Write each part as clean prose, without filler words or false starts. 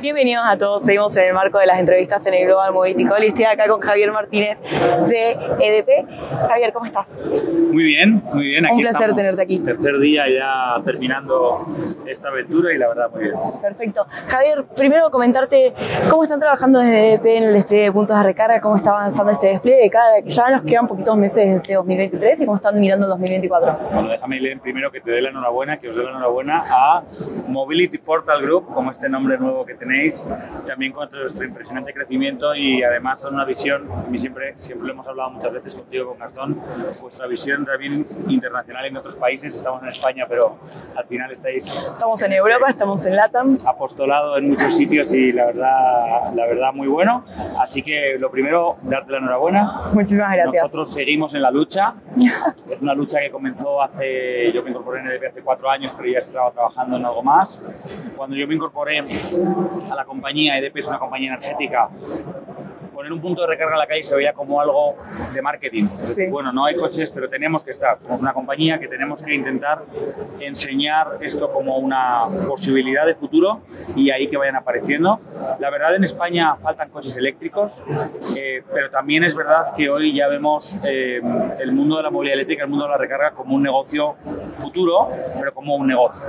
Bienvenidos a todos, seguimos en el marco de las entrevistas en el Global Mobility Call y estoy acá con Javier Martínez de EDP. Javier, ¿cómo estás? Muy bien, muy bien. Aquí un placer estamos. Tenerte aquí. Tercer día ya terminando esta aventura y la verdad muy bien. Perfecto. Javier, primero comentarte cómo están trabajando desde EDP en el despliegue de puntos de recarga, cómo está avanzando este despliegue, ya nos quedan poquitos meses de 2023 y cómo están mirando el 2024. Bueno, déjame leer primero que te dé la enhorabuena, que os dé la enhorabuena a Mobility Portal Group, como este nombre nuevo que tenéis, también con nuestro impresionante crecimiento y además con una visión, y siempre lo hemos hablado muchas veces contigo, con Gastón, vuestra visión también internacional en otros países. Estamos en España, pero al final estamos en Europa, estamos en LATAM. Apostolado en muchos sitios y la verdad muy bueno. Así que lo primero, darte la enhorabuena. Muchísimas gracias. Nosotros seguimos en la lucha. Es una lucha que comenzó yo me incorporé en EDP hace 4 años, pero ya estaba trabajando en algo más. Cuando yo me incorporé a la compañía, EDP es una compañía energética, poner un punto de recarga en la calle se veía como algo de marketing. Sí. Bueno, no hay coches, pero tenemos que estar. Somos una compañía que tenemos que intentar enseñar esto como una posibilidad de futuro y ahí que vayan apareciendo. La verdad, en España faltan coches eléctricos, pero también es verdad que hoy ya vemos el mundo de la movilidad eléctrica, el mundo de la recarga como un negocio futuro, pero como un negocio.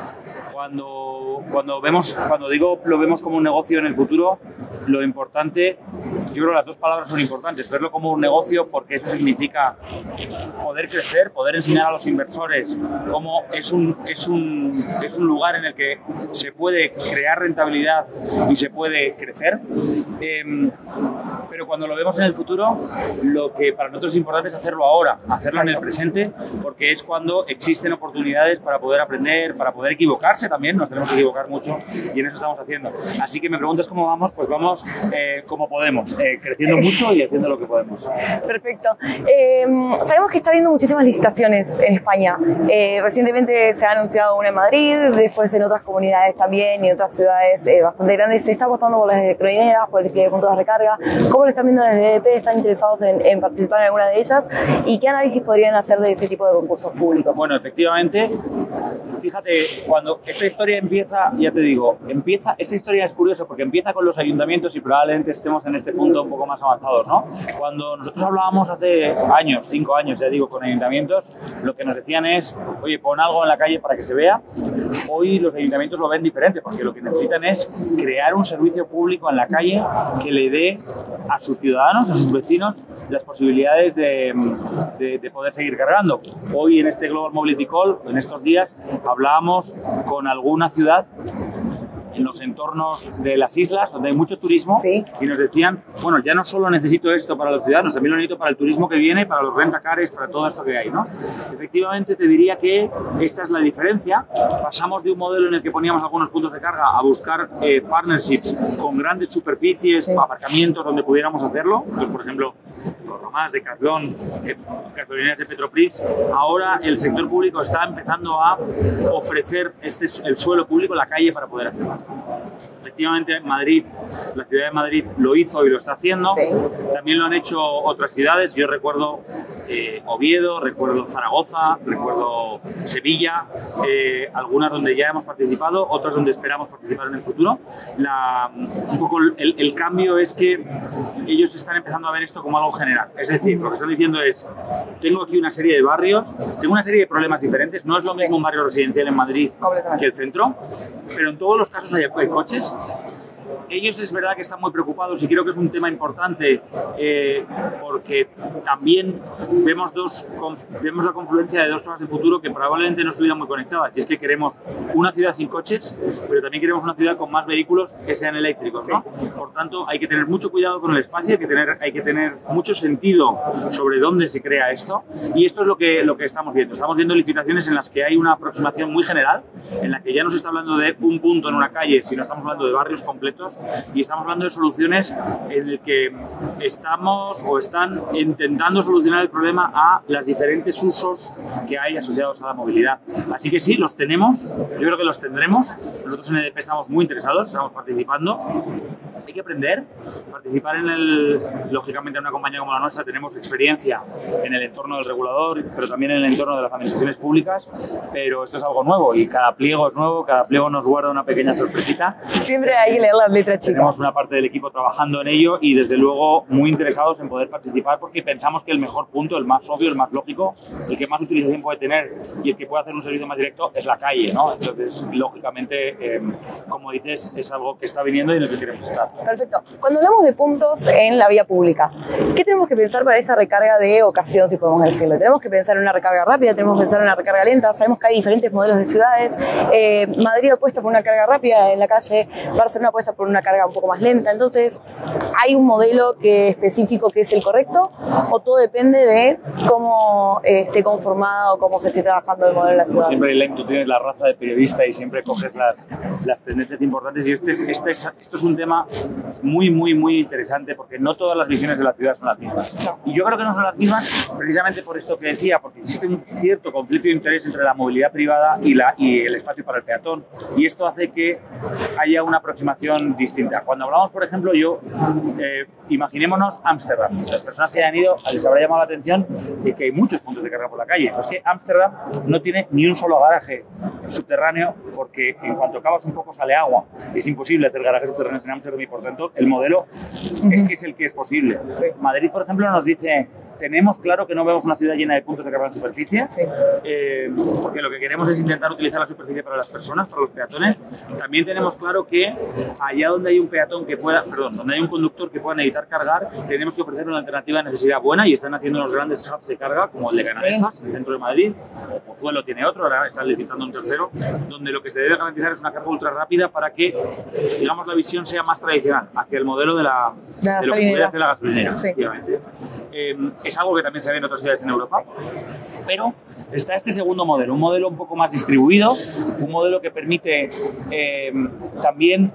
Cuando lo vemos como un negocio en el futuro, lo importante, yo creo que las dos palabras son importantes, verlo como un negocio porque eso significa poder crecer, poder enseñar a los inversores cómo es un lugar en el que se puede crear rentabilidad y se puede crecer, pero cuando lo vemos en el futuro, lo que para nosotros es importante es hacerlo ahora, hacerlo en el presente, porque es cuando existen oportunidades para poder aprender, para poder equivocarse también, nos tenemos que equivocar mucho y en eso estamos haciendo. Así que me preguntas cómo vamos, pues vamos como podemos, creciendo mucho y haciendo lo que podemos. Perfecto. Sabemos que está habiendo muchísimas licitaciones en España. Recientemente se ha anunciado una en Madrid, después en otras comunidades también y en otras ciudades bastante grandes. Se está apostando por las electrolineras, por el despliegue de puntos de recarga. ¿Cómo lo están viendo desde EDP? ¿Están interesados en participar en alguna de ellas? ¿Y qué análisis podrían hacer de ese tipo de concursos públicos? Bueno, efectivamente, fíjate, cuando esta historia empieza, ya te digo, esta historia es curiosa porque empieza con los ayuntamientos y probablemente estemos en este punto un poco más avanzados, ¿no? Cuando nosotros hablábamos hace años, 5 años, ya digo, con ayuntamientos, lo que nos decían es, oye, pon algo en la calle para que se vea. Hoy los ayuntamientos lo ven diferente porque lo que necesitan es crear un servicio público en la calle que le dé a sus ciudadanos, a sus vecinos, las posibilidades de poder seguir cargando. Hoy en este Global Mobility Call, en estos días, hablábamos con alguna ciudad en los entornos de las islas, donde hay mucho turismo, sí, y nos decían, bueno, ya no solo necesito esto para los ciudadanos, también lo necesito para el turismo que viene, para los rentacares, para todo esto que hay, ¿no? Efectivamente, te diría que esta es la diferencia. Pasamos de un modelo en el que poníamos algunos puntos de carga a buscar partnerships con grandes superficies, sí, aparcamientos donde pudiéramos hacerlo. Entonces, por ejemplo, los Romás, Decathlon, gasolineras de Petroprix. Ahora el sector público está empezando a ofrecer el suelo público, la calle, para poder hacerlo. Efectivamente, Madrid, la ciudad de Madrid lo hizo y lo está haciendo. Sí. También lo han hecho otras ciudades. Yo recuerdo Oviedo, recuerdo Zaragoza, recuerdo Sevilla, algunas donde ya hemos participado, otras donde esperamos participar en el futuro. Un poco el cambio es que ellos están empezando a ver esto como algo general. Es decir, lo que están diciendo es, tengo aquí una serie de barrios, tengo una serie de problemas diferentes. No es lo mismo un barrio residencial en Madrid que el centro, pero en todos los casos hay coches. Ellos es verdad que están muy preocupados y creo que es un tema importante porque también vemos la confluencia de dos cosas del futuro que probablemente no estuvieran muy conectadas. Y es que queremos una ciudad sin coches, pero también queremos una ciudad con más vehículos que sean eléctricos, ¿no? Por tanto, hay que tener mucho cuidado con el espacio, hay que tener mucho sentido sobre dónde se crea esto. Y esto es lo que estamos viendo. Estamos viendo licitaciones en las que hay una aproximación muy general, en la que ya no se está hablando de un punto en una calle, sino estamos hablando de barrios completos. Y estamos hablando de soluciones en el que estamos o están intentando solucionar el problema a los diferentes usos que hay asociados a la movilidad. Así que sí, los tenemos, yo creo que los tendremos. Nosotros en EDP estamos muy interesados, estamos participando. Hay que aprender, participar lógicamente en una compañía como la nuestra tenemos experiencia en el entorno del regulador, pero también en el entorno de las administraciones públicas, pero esto es algo nuevo y cada pliego es nuevo, cada pliego nos guarda una pequeña sorpresita. Siempre hay que leer las letras chicas. Tenemos una parte del equipo trabajando en ello y desde luego muy interesados en poder participar porque pensamos que el mejor punto, el más obvio, el más lógico, el que más utilización puede tener y el que puede hacer un servicio más directo es la calle, ¿no? Entonces, lógicamente, como dices, es algo que está viniendo y en el que queremos estar. Perfecto. Cuando hablamos de puntos en la vía pública, ¿qué tenemos que pensar para esa recarga de ocasión, si podemos decirlo? Tenemos que pensar en una recarga rápida, tenemos que pensar en una recarga lenta, sabemos que hay diferentes modelos de ciudades, Madrid apuesta por una carga rápida en la calle, Barcelona apuesta por una carga un poco más lenta, entonces, ¿hay un modelo específico que es el correcto o todo depende de cómo esté conformado o cómo se esté trabajando el modelo en la ciudad? Como siempre, Elaine, tú tienes la raza de periodista y siempre coges las tendencias importantes y esto es un tema muy interesante porque no todas las visiones de la ciudad son las mismas. Y yo creo que no son las mismas precisamente por esto que decía, porque existe un cierto conflicto de interés entre la movilidad privada y el espacio para el peatón y esto hace que haya una aproximación distinta. Cuando hablamos, por ejemplo, imaginémonos Ámsterdam. Las personas que hayan ido les habrá llamado la atención de que hay muchos puntos de carga por la calle. Pues que Ámsterdam no tiene ni un solo garaje subterráneo porque en cuanto acabas un poco sale agua. Es imposible hacer garajes subterráneos en Ámsterdam y por tanto el modelo es el que es posible. Madrid, por ejemplo, nos dice tenemos claro que no vemos una ciudad llena de puntos de carga en superficie, porque lo que queremos es intentar utilizar la superficie para las personas, para los peatones. También tenemos claro que allá donde hay un peatón donde hay un conductor que pueda necesitar cargar, tenemos que ofrecer una alternativa de necesidad buena y están haciendo unos grandes hubs de carga como el de Canalejas, en el centro de Madrid, o Pozuelo tiene otro, ahora están licitando un tercero, donde lo que se debe garantizar es una carga ultra rápida para que, digamos, la visión sea más tradicional hacia el modelo de lo que puede hacer la gasolinera, efectivamente. Es algo que también se ve en otras ciudades en Europa, pero está este segundo modelo, un modelo un poco más distribuido, un modelo que permite también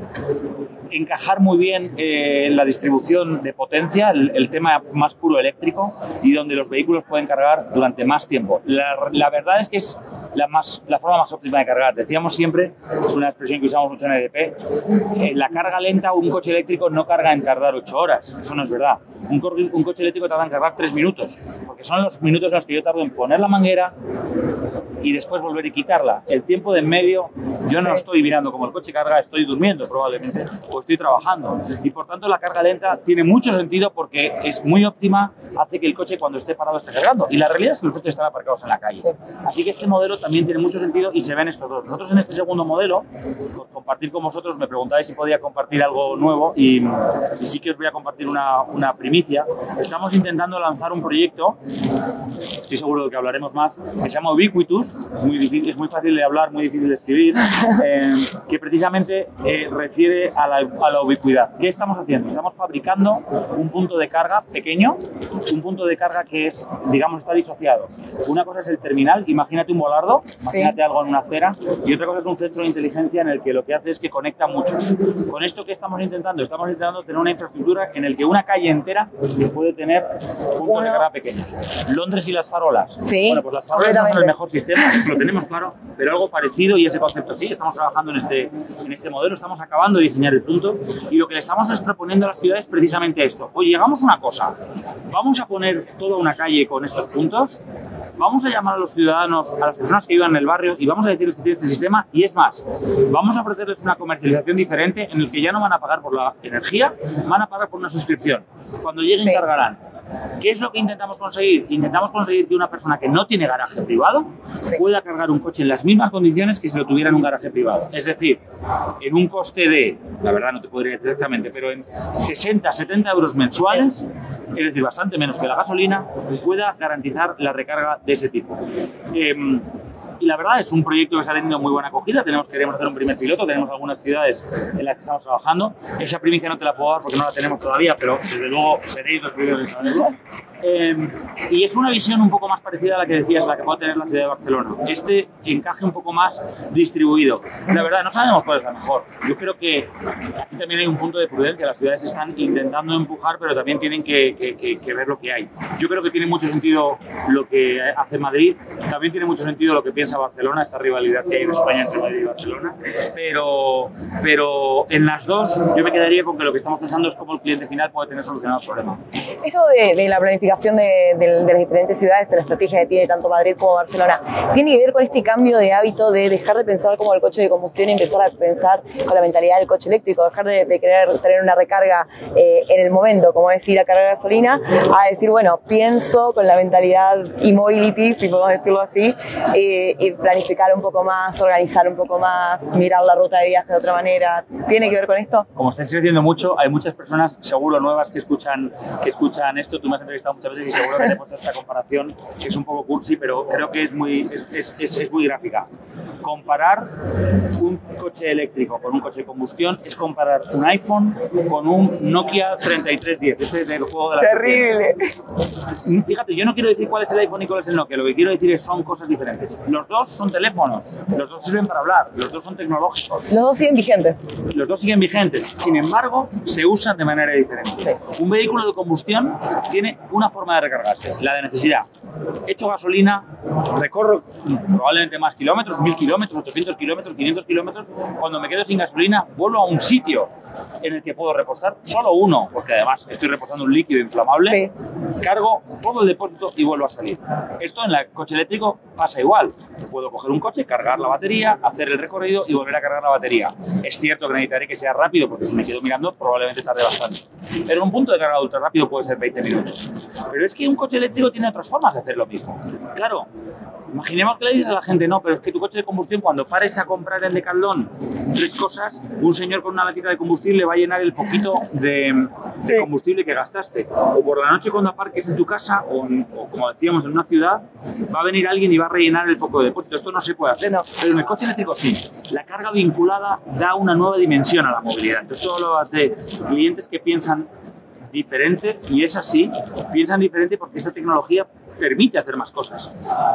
encajar muy bien en la distribución de potencia, el tema más puro eléctrico y donde los vehículos pueden cargar durante más tiempo. La verdad es que es la forma más óptima de cargar. Decíamos siempre, es una expresión que usamos mucho en EDP, la carga lenta, un coche eléctrico no carga en tardar 8 horas. Eso no es verdad. Un coche eléctrico tarda en cargar 3 minutos, porque son los minutos en los que yo tardo en poner la manguera y después volver y quitarla. El tiempo de en medio, yo no estoy mirando como el coche carga, estoy durmiendo probablemente o estoy trabajando. Y por tanto la carga lenta tiene mucho sentido porque es muy óptima, hace que el coche cuando esté parado esté cargando. Y la realidad es que los coches están aparcados en la calle. Así que este modelo también tiene mucho sentido y se ven estos dos. Nosotros en este segundo modelo, por compartir con vosotros, me preguntáis si podía compartir algo nuevo y sí que os voy a compartir una primicia. Estamos intentando lanzar un proyecto, estoy seguro de que hablaremos más, que se llama Ubiquitous, es muy fácil de hablar, muy difícil de escribir, que precisamente refiere a la ubicuidad. ¿Qué estamos haciendo? Estamos fabricando un punto de carga pequeño, un punto de carga que es, digamos, está disociado. Una cosa es el terminal, imagínate un volardo, imagínate algo en una acera, y otra cosa es un centro de inteligencia en el que lo que hace es que conecta muchos. Con esto, ¿qué estamos intentando? Estamos intentando tener una infraestructura en el que una calle entera puede tener puntos de carga pequeños. Londres y las farolas. Bueno, pues las farolas no son el mejor sistema, lo tenemos claro, pero algo parecido y ese concepto sí, estamos trabajando en este modelo, estamos acabando de diseñar el punto y lo que le estamos es proponiendo a las ciudades precisamente esto. Oye, hagamos una cosa, vamos a poner toda una calle con estos puntos, vamos a llamar a los ciudadanos, a las personas que vivan en el barrio y vamos a decirles que tiene este sistema y es más, vamos a ofrecerles una comercialización diferente en el que ya no van a pagar por la energía, van a pagar por una suscripción. Cuando lleguen cargarán. ¿Qué es lo que intentamos conseguir? Intentamos conseguir que una persona que no tiene garaje privado pueda cargar un coche en las mismas condiciones que si lo tuviera en un garaje privado. Es decir, en un coste de, la verdad no te podría decir exactamente, pero en 60, 70 euros mensuales, es decir, bastante menos que la gasolina, pueda garantizar la recarga de ese tipo. Y la verdad es un proyecto que está teniendo muy buena acogida. Queremos hacer un primer piloto, tenemos algunas ciudades en las que estamos trabajando. Esa primicia no te la puedo dar porque no la tenemos todavía, pero desde luego seréis los primeros en saberlo. Y es una visión un poco más parecida a la que decías, la que puede tener la ciudad de Barcelona. Este encaje un poco más distribuido. La verdad, no sabemos cuál es la mejor. Yo creo que aquí también hay un punto de prudencia. Las ciudades están intentando empujar, pero también tienen que ver lo que hay. Yo creo que tiene mucho sentido lo que hace Madrid. También tiene mucho sentido lo que piensa Barcelona, esta rivalidad que hay en España entre Madrid y Barcelona. Pero en las dos yo me quedaría con que lo que estamos pensando es cómo el cliente final puede tener solucionado el problema. Eso de la planificación de las diferentes ciudades, de la estrategia que tiene tanto Madrid como Barcelona, tiene que ver con este cambio de hábito de dejar de pensar como el coche de combustión y empezar a pensar con la mentalidad del coche eléctrico, dejar de querer tener una recarga en el momento, como es ir a cargar gasolina, a decir, bueno, pienso con la mentalidad e-mobility, si podemos decirlo así, y planificar un poco más, organizar un poco más, mirar la ruta de viaje de otra manera. ¿Tiene que ver con esto? Como estáis creciendo mucho, hay muchas personas, seguro nuevas, que escuchan esto. Tú me has entrevistado muchas veces y seguro que te he puesto esta comparación, que es un poco cursi, pero creo que es muy gráfica. Comparar un coche eléctrico con un coche de combustión es comparar un iPhone con un Nokia 3310. Este es del juego de la ¡Terrible! Fíjate, yo no quiero decir cuál es el iPhone y cuál es el Nokia. Lo que quiero decir es son cosas diferentes. Los dos son teléfonos, los dos sirven para hablar, los dos son tecnológicos. Los dos siguen vigentes. Los dos siguen vigentes. Sin embargo, se usan de manera diferente. Sí. Un vehículo de combustión tiene una forma de recargarse, la de necesidad. Echo gasolina, recorro probablemente más kilómetros, 1000 kilómetros, 800 kilómetros, 500 kilómetros. Cuando me quedo sin gasolina, vuelvo a un sitio en el que puedo repostar solo uno, porque además estoy repostando un líquido inflamable. Sí. Cargo todo el depósito y vuelvo a salir. Esto en el coche eléctrico pasa igual. Puedo coger un coche, cargar la batería, hacer el recorrido y volver a cargar la batería. Es cierto que necesitaré que sea rápido, porque si me quedo mirando probablemente tarde bastante. Pero un punto de carga ultra rápido puede ser 20 minutos. Pero es que un coche eléctrico tiene otras formas de hacer lo mismo. Claro, imaginemos que le dices a la gente, no, pero es que tu coche de combustión, cuando pares a comprar en Decathlon 3 cosas, un señor con una latita de combustible va a llenar el poquito de combustible que gastaste. O por la noche cuando aparques en tu casa, o como decíamos, en una ciudad, va a venir alguien y va a rellenar el poco de depósito. Esto no se puede hacer, no. Pero en el coche eléctrico sí. La carga vinculada da una nueva dimensión a la movilidad. Entonces, todo lo de clientes que piensan diferente, y es así, piensan diferente porque esta tecnología permite hacer más cosas.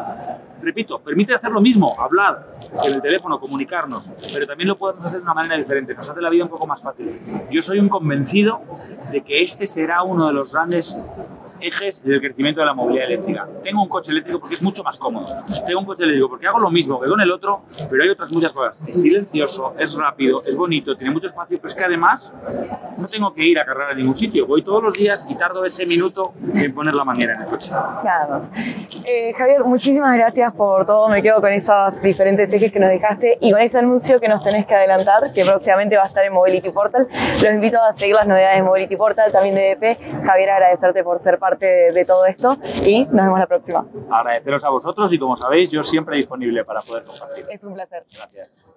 Repito, permite hacer lo mismo, hablar en el teléfono, comunicarnos, pero también lo podemos hacer de una manera diferente, nos hace la vida un poco más fácil. Yo soy un convencido de que este será uno de los grandes ejes del crecimiento de la movilidad eléctrica. Tengo un coche eléctrico porque es mucho más cómodo. Tengo un coche eléctrico porque hago lo mismo que con el otro, pero hay otras muchas cosas. Es silencioso, es rápido, es bonito, tiene mucho espacio, pero es que además no tengo que ir a cargar a ningún sitio. Voy todos los días y tardo ese minuto en poner la manguera en el coche. Nada más. Javier, muchísimas gracias por todo. Me quedo con esos diferentes ejes que nos dejaste y con ese anuncio que nos tenés que adelantar, que próximamente va a estar en Mobility Portal. Los invito a seguir las novedades de Mobility Portal, también de EDP. Javier, agradecerte por ser parte de todo esto y nos vemos la próxima. Agradeceros a vosotros y, como sabéis, yo siempre disponible para poder compartir. Es un placer. Gracias.